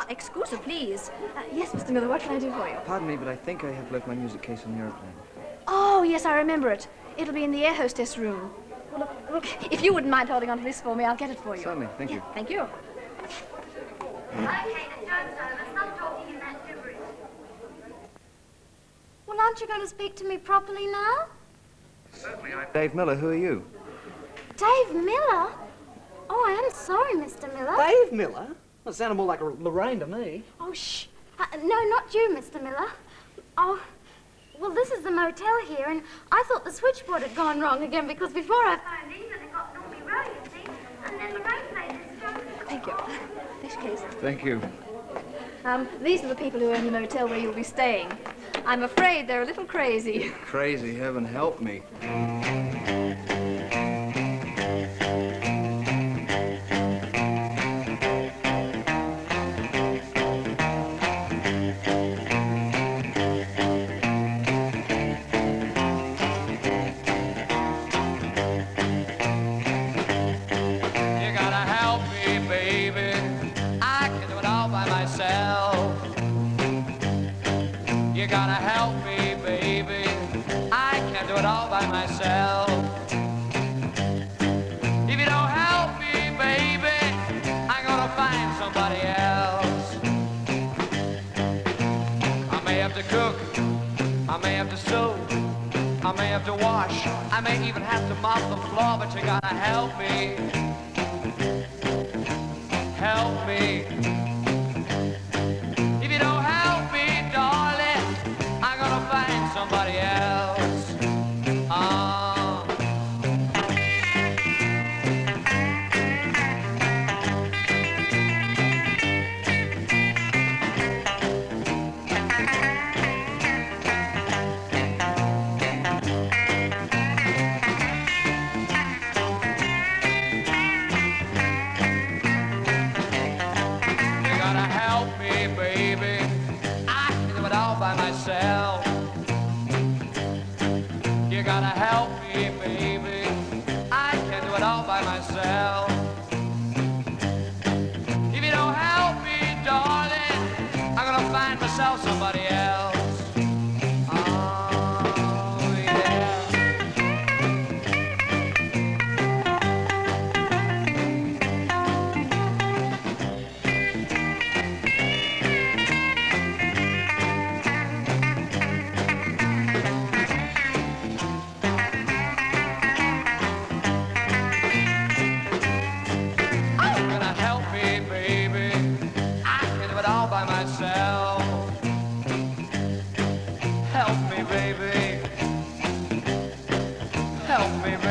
excuse me, please. Yes, Mr. Miller, what can I do for you? Pardon me, but I think I have left my music case on the airplane. Oh, yes, I remember it. It'll be in the air hostess room. Well, look, if you wouldn't mind holding on to this for me, I'll get it for you. Certainly, thank you. Thank you. Okay, the show's over. Stop talking in that gibberish. Well, aren't you going to speak to me properly now? Certainly, I'm Dave Miller. Who are you? Dave Miller? Oh, I am sorry, Mr. Miller. Dave Miller? Well, it sounded more like Lorraine to me. Oh, shh. No, not you, Mr. Miller. Oh, well, this is the motel here, and I thought the switchboard had gone wrong again because before I phoned England, it got Normie Rowe, you see, and then Lorraine played this show. Thank you. This case. Thank you. These are the people who own the motel where you'll be staying. I'm afraid they're a little crazy. Crazy, heaven help me. You gotta help me, baby. I can't do it all by myself. If you don't help me, baby, I'm gonna find somebody else. I may have to cook, I may have to sew, I may have to wash, I may even have to mop the floor, but you gotta help me. Help me. If you don't help me, darling, I'm gonna find somebody else. By myself. You gotta help me, baby. I can't do it all by myself. If you don't help me, darling, I'm gonna find myself somebody else. Oh, yeah. By myself. Help me, baby. Help me,